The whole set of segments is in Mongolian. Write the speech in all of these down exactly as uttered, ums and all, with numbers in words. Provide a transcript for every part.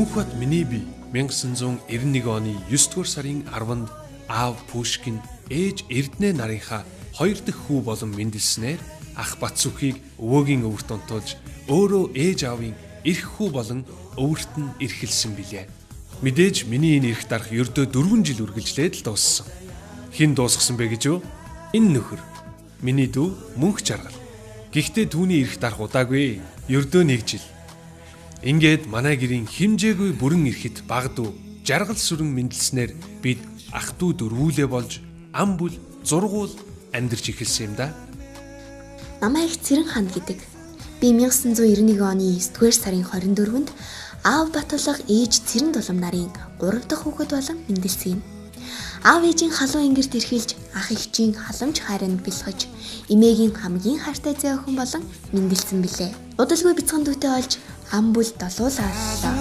Мөнхбат миний бие 천구 천구백구 оны есдүгээр сарын арванд аав Пушкин ээж Эрдэнэ нарынхаа хоёр дахь хүү болон мэндэлснээр ах Батсүхийг өвөөгийн өвөрт онтуулж өөрөө ээж аавын эрх хүү болон өвөрт нь эрхэлсэн билээ. Мэдээж миний энэ эрх дарах ердөө дөрвөн жил үргэлжлээд л дууссан. Хэн дуусгасан бэ гэж юу? Энэ нөхөр. Миний дүү мөнх жаргал. Гэхдээ түүний эрх дарах удаагүй. Ердөө нэг жил. Ингээд манай гэрийн химжээгүй бүрэн эрхэт баг дүү жаргал сүрэн мэндэлснээр бид ах дүү дөрвүүлээ болж ам бүл зургуул амьдарч эхэлсэн юм да. Намайг Цэрэн хаан гэдэг. Би 천구 천구백구 оны есдүгээр сарын хорин дөрвөнд аав Батулга ээж Цэрэн Дулам нарын гурав дахь хүүхэд болон мэндэлсэн юм. Аав ээжийн халуун ингэрт эрхэлж ах эгчийн халамж хайранд бэлгэж эмээгийн хамгийн хайртай зээ охин болон мэндэлсэн билээ. Удалгүй бяцхан дүүтэй олж ам бүл долуулаа оллоо.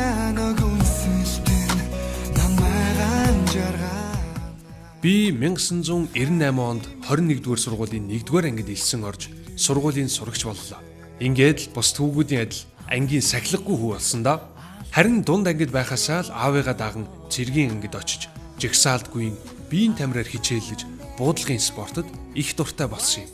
Би 천구 천구백구 онд хорин нэгдүгээр сургуулийн нэгдүгээр ангид элсэн орж сургуулийн сурагч боллоо. Ингээд л бус түүгүүдийн адил ангийн сахилгагүй хүү болсон да. Харин дунд ангид байхасаа л аавыгаа даган цэргийн ангид очиж жигсаалтгүй биеийн тамираар хичээллэж буудлагын спортод их дуртай болсон юм.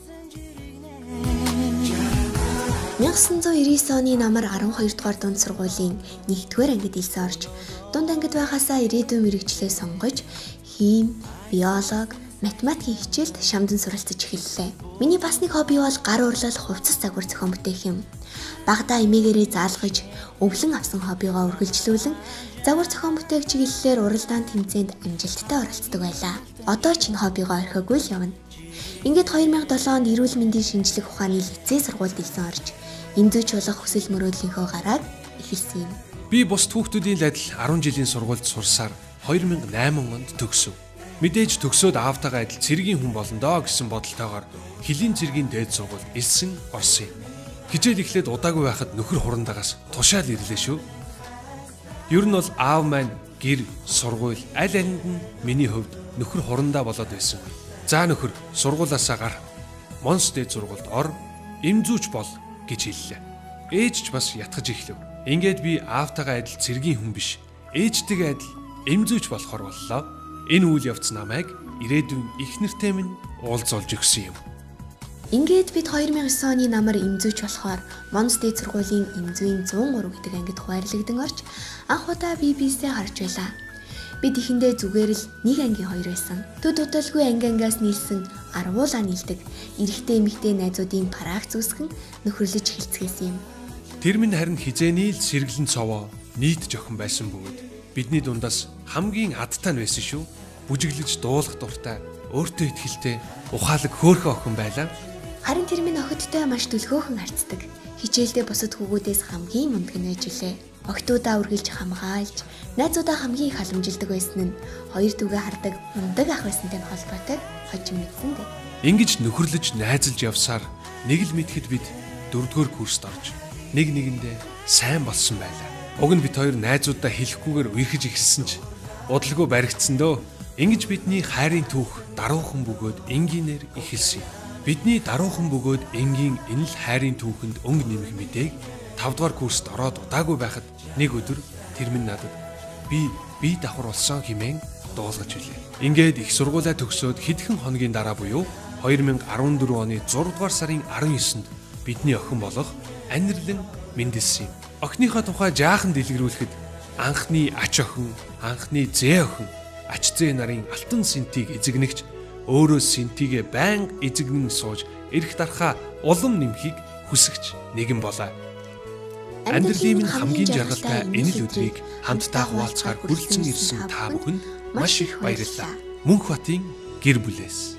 천구 천구백구 оны намар арван хоёр дугаар дунд сургуулийн нэгдүгээр ангид элсэн орж дунд ангид байхасаа ирээдүйн мэргэжлээ сонгож хим, биолог, математикийн хичээлд шамдан суралцж эхэллээ. Миний бас нэг хобби бол гар урлал, хувцас загвар зохион бүтээх юм. Багадаа эмээгээрээ заалгаж өвлөн авсан хоббигоо үргэлжлүүлэн загвар зохион бүтээх чиглэлээр уралдаан тэмцээнд амжилттай оролцдог байлаа. Одоо ч энэ хоббигоо орхиогүй л явна. Ингээд хоёр мянга долоо онд эрүүл мэндийн шинжлэх ухааны лицей сургуульд элсэн орж эмзүүч болох хүсэл мөрөөдлийнхөө гараад эхэлсэн юм. Би бус түүхтүүдийн л адил арван жилийн сургуульд сурсаар хоёр мянга найман онд төгсөв. Мэдээж төгсөөд аавтайгаа адил цэргийн хүн болно доо гэсэн бодолтойгоор хилийн цэргийн дээд сургуульд элсэн орсон юм. Хичээл эхлээд удаагүй байхад нөхөр хурандагаас тушаал ирлээ шүү. Ер нь бол аав маань гэр, сургууль аль алинд нь миний хувьд нөхөр хурандаа болоод байсан. За нөхөр сургуулаасаа гар. Монс дээд сургуульд ор, эмзүүч бол гэж хэллээ. Ээж ч бас ятгаж эхлэв. Ингээд би аавтайгаа адил цэргийн хүн биш. Ээжтэйгээ адил эмзүүч болохоор боллоо. Энэ үйл явц намайг ирээдүйн их нэртэй минь уулзуулж өгсөн юм. Ингээд бид хоёр мянга девять оны намар эмзүүч болохоор Монс дээд сургуулийн эмзүүийн цуун гурав гэдэг ангид хуваарлагдсан орж анх удаа би биесээ харж байлаа. Бид ихэндээ зүгээр л нэг ангийн хоёр байсан. Төд удалгүй анги ангиас нийлсэн арвуулаа нийлдэг эрэгтэй эмэгтэй найзуудын параг зүсгэн нөхөрлөж эхэлцгээсэн юм. Тэр минь харин хизээний л сэргэлэн цовоо нийт жохон байсан бөгөөд бидний дундаас хамгийн адтай нь байсан шүү. Бүжиглэж дуулах дуртай, өөртөө ихтэй, ухаалаг хөөрхөн охин байлаа. Харин тэр минь охидтой маш төлхөөхөн харцдаг. Хичээлдээ бусад хүүгүүдээс хамгийн мундаг нь байж үлээ. Охидуудаа үргэлж хамгаалж, найзуудаа хамгийн их халамжилдаг байсан нь хоёр дүүгээ хардаг мундаг ах байсантай холбоотой хожим мэдсэн дээ. Ингиж нөхөрлөж найзалж явсаар нэг л мэдхэд бид дөрөвдүгээр курст орж нэг нэгэндээ сайн болсон байлаа. Уг нь бид хоёр найзуудаа хэлэхгүйгээр үерхэж ихэлсэн ч удалгүй баригдсан дөө. Ингиж бидний хайрын түүх даруухан бөгөөд энгийнээр эхэлсэн. Бидний даруухан бөгөөд энгийн энэ л хайрын түүхэнд өнгө нэмэх мэдээг тавд дугаар курст ороод удаагүй байхад нэг өдөр тэр минь надад би бие давхар болсон хэмээн дуулгаж билээ. Ингээд их сургуулаа төгсөөд хэдхэн хоногийн дараа буюу хоёр мянга арван дөрөв оны зургаадугаар сарын арван есөнд бидний охин болох Анирлан мэндэлсэн юм. Охиныхоо тухай жаахан дэлгэрүүлэхэд анхны ач охин, анхны зээ охин, ач зээ нарын алтан сэнтийг эзэгнэгч өөрөө сэнтигээ байнга эзэгнэн сууж эрх дарахаа улам нэмхийг хүсэгч нэгэн болоо. Амьдралын минь хамгийн жаргалтай энэ л өдрийг хамтдаа хуваалцахаар хүрэлцэн ирсэн та бүхэнд маш их баярлалаа. Мөнхбатын гэр бүлээс